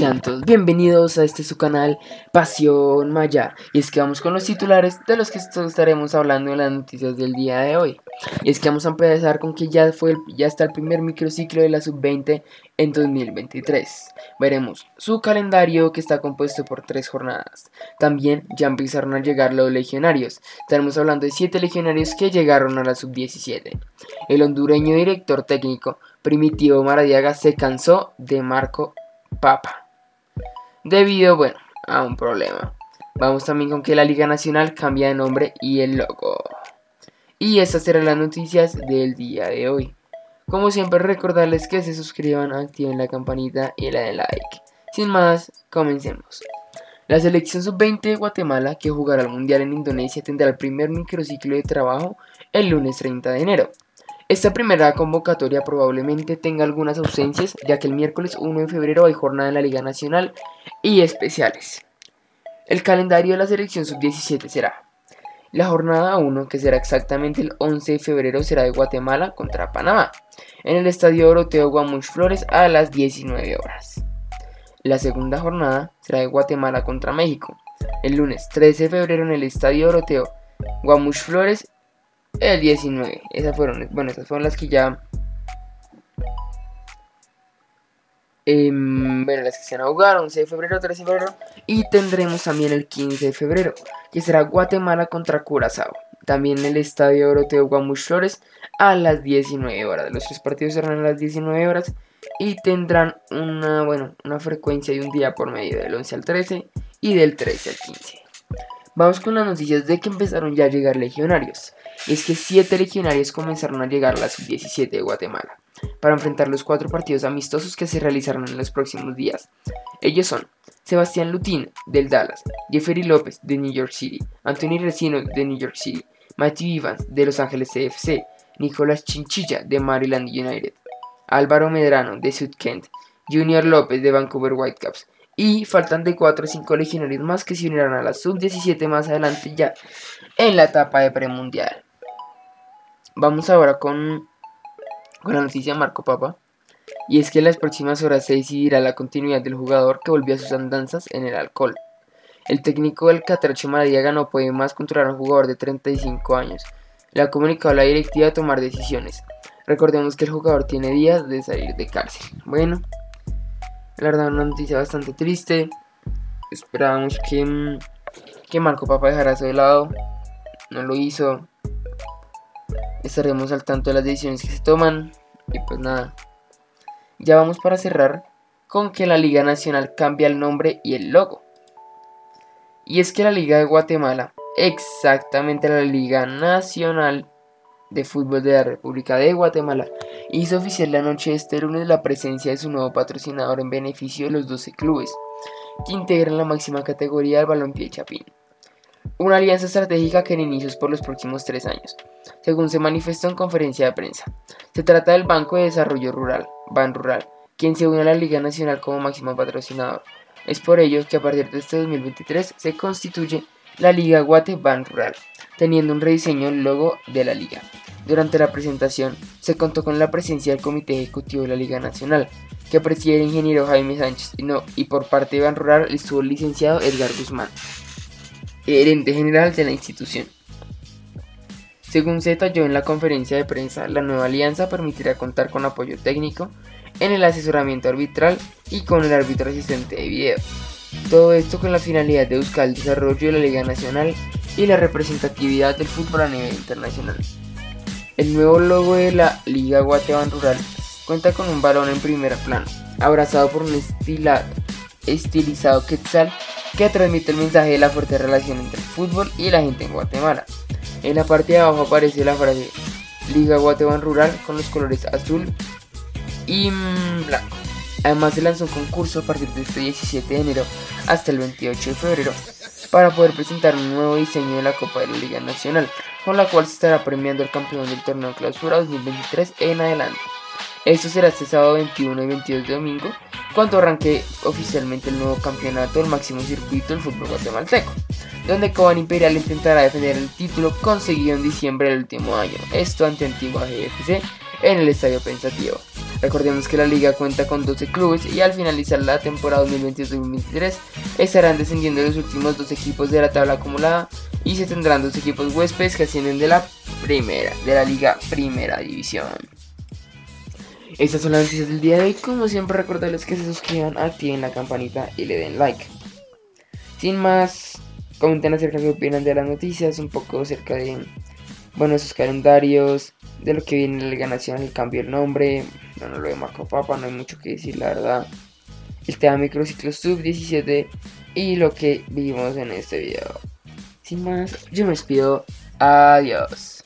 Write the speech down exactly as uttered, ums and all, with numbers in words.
Sean todos bienvenidos a este su canal Pasión Maya. Y es que vamos con los titulares de los que estaremos hablando en las noticias del día de hoy. Y es que vamos a empezar con que ya fue el, ya está el primer microciclo de la sub veinte en dos mil veintitrés. Veremos su calendario, que está compuesto por tres jornadas. También ya empezaron a llegar los legionarios. Estaremos hablando de siete legionarios que llegaron a la sub diecisiete. El hondureño director técnico Primitivo Maradiaga se cansó de Marco Papa, debido, bueno, a un problema. Vamos también con que la Liga Nacional cambia de nombre y el logo. Y estas serán las noticias del día de hoy. Como siempre, recordarles que se suscriban, activen la campanita y le den like. Sin más, comencemos. La selección sub veinte de Guatemala, que jugará el Mundial en Indonesia, tendrá el primer microciclo de trabajo el lunes treinta de enero. Esta primera convocatoria probablemente tenga algunas ausencias, ya que el miércoles uno de febrero hay jornada en la Liga Nacional y especiales. El calendario de la selección sub diecisiete será: la jornada uno, que será exactamente el once de febrero, será de Guatemala contra Panamá, en el Estadio Doroteo Guamuch Flores a las diecinueve horas. La segunda jornada será de Guatemala contra México, el lunes trece de febrero en el Estadio Doroteo Guamuch Flores el diecinueve. Esas fueron, bueno, esas fueron las que ya eh, bueno, las que se van a jugar, once de febrero, trece de febrero, y tendremos también el quince de febrero, que será Guatemala contra Curazao, también en el Estadio Doroteo Guamuch Flores a las diecinueve horas. Los tres partidos serán a las diecinueve horas y tendrán una, bueno, una frecuencia de un día por medio, del once al trece y del trece al quince. Vamos con las noticias de que empezaron ya a llegar legionarios. Es que siete legionarios comenzaron a llegar a la sub diecisiete de Guatemala para enfrentar los cuatro partidos amistosos que se realizarán en los próximos días. Ellos son Sebastián Lutín del Dallas, Jeffrey López de New York City, Anthony Resino de New York City, Matthew Evans de Los Ángeles C F C, Nicolás Chinchilla de Maryland United, Álvaro Medrano de South Kent, Junior López de Vancouver Whitecaps. Y faltan de cuatro a cinco legionarios más que se unirán a la sub diecisiete más adelante, ya en la etapa de premundial. Vamos ahora con, con la noticia de Marco Papa. Y es que en las próximas horas se decidirá la continuidad del jugador que volvió a sus andanzas en el alcohol. El técnico del Catracho Maradiaga no puede más controlar a un jugador de treinta y cinco años. Le ha comunicado a la directiva de tomar decisiones. Recordemos que el jugador tiene días de salir de cárcel. Bueno, la verdad, una noticia bastante triste. Esperábamos que, que Marco Papa dejara eso de lado. No lo hizo. Estaremos al tanto de las decisiones que se toman. Y pues nada. Ya vamos para cerrar con que la Liga Nacional cambia el nombre y el logo. Y es que la Liga de Guatemala, exactamente la Liga Nacional de Fútbol de la República de Guatemala, hizo oficial la noche de este lunes la presencia de su nuevo patrocinador en beneficio de los doce clubes que integran la máxima categoría del balompié Chapín. Una alianza estratégica que en inicios por los próximos tres años, según se manifestó en conferencia de prensa. Se trata del Banco de Desarrollo Rural, Banrural, quien se une a la Liga Nacional como máximo patrocinador. Es por ello que a partir de este dos mil veintitrés se constituye la Liga Guate Banrural, teniendo un rediseño del logo de la liga. Durante la presentación se contó con la presencia del Comité Ejecutivo de la Liga Nacional, que preside el ingeniero Jaime Sánchez, y, no, y por parte de Banrural estuvo el licenciado Edgar Guzmán, gerente general de la institución. Según se detalló en la conferencia de prensa, la nueva alianza permitirá contar con apoyo técnico en el asesoramiento arbitral y con el árbitro asistente de video. Todo esto con la finalidad de buscar el desarrollo de la Liga Nacional y la representatividad del fútbol a nivel internacional. El nuevo logo de la Liga Guate Banrural cuenta con un balón en primer plano, abrazado por un estila, estilizado quetzal que transmite el mensaje de la fuerte relación entre el fútbol y la gente en Guatemala. En la parte de abajo aparece la frase Liga Guate Banrural con los colores azul y blanco. Además se lanzó un concurso a partir de este diecisiete de enero hasta el veintiocho de febrero para poder presentar un nuevo diseño de la Copa de la Liga Nacional, con la cual se estará premiando al campeón del torneo Clausura dos mil veintitrés en adelante. Esto será este sábado veintiuno y veintidós de domingo, cuando arranque oficialmente el nuevo campeonato del máximo circuito del fútbol guatemalteco, donde Cobán Imperial intentará defender el título conseguido en diciembre del último año, esto ante Antigua G F C en el Estadio Pensativo. Recordemos que la liga cuenta con doce clubes y al finalizar la temporada dos mil veintidós dos mil veintitrés estarán descendiendo los últimos dos equipos de la tabla acumulada y se tendrán dos equipos huéspedes que ascienden de la primera, de la liga Primera División. Estas son las noticias del día de hoy. Como siempre, recordarles que se suscriban, activen la campanita y le den like. Sin más, comenten acerca de qué opinan de las noticias, un poco acerca de, bueno, esos calendarios, de lo que viene en la Liga Nacional, el cambio del nombre, bueno, lo de Marco Papa, no hay mucho que decir, la verdad. El tema microciclo sub diecisiete y lo que vimos en este video. Sin más, yo me despido. Adiós.